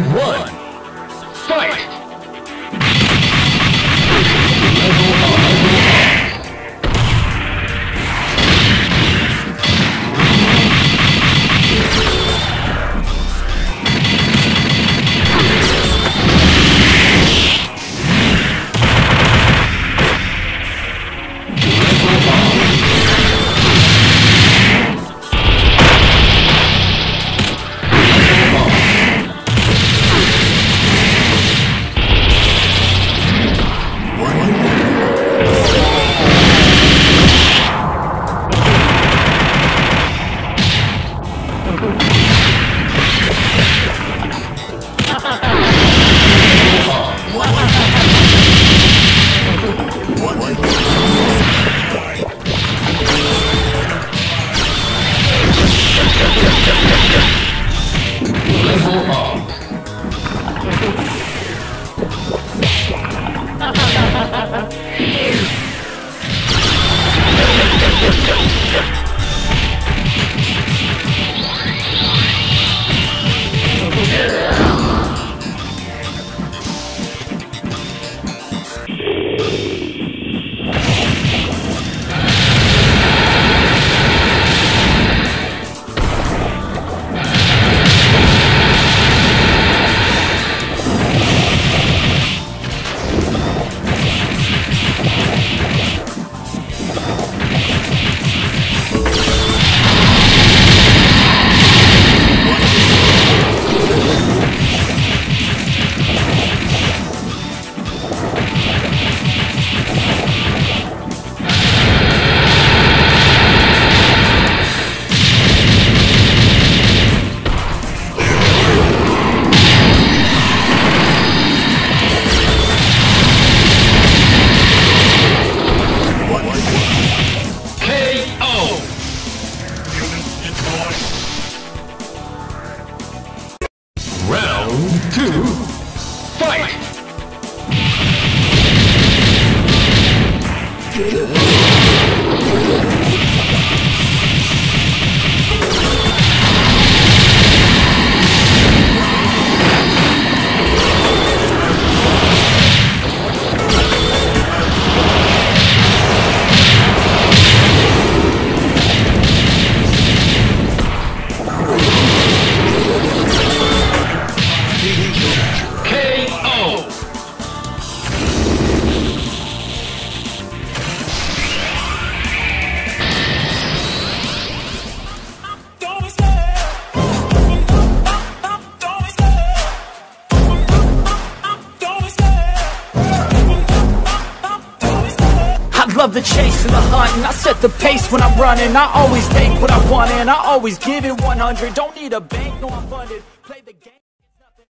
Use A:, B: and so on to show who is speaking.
A: one, fight! Round 2, fight!
B: Love the chase and the hunt, and I set the pace when I'm running. I always take what I want and I always give it 100. Don't need a bank, no I'm funded. Play the game.